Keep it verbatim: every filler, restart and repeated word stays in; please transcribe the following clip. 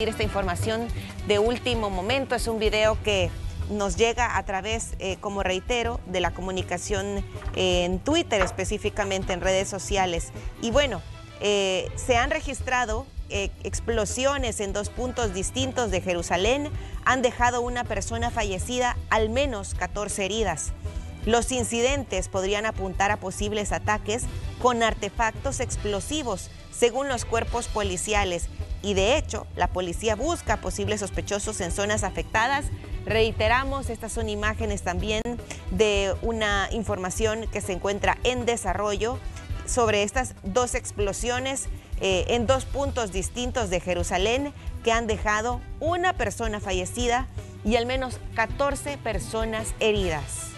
Esta información de último momento es un video que nos llega a través, eh, como reitero, de la comunicación eh, en Twitter, específicamente en redes sociales. Y bueno, eh, se han registrado eh, explosiones en dos puntos distintos de Jerusalén. Han dejado una persona fallecida, al menos catorce heridas. Los incidentes podrían apuntar a posibles ataques con artefactos explosivos, según los cuerpos policiales. Y de hecho, la policía busca posibles sospechosos en zonas afectadas. Reiteramos, estas son imágenes también de una información que se encuentra en desarrollo sobre estas dos explosiones eh, en dos puntos distintos de Jerusalén que han dejado una persona fallecida y al menos catorce personas heridas.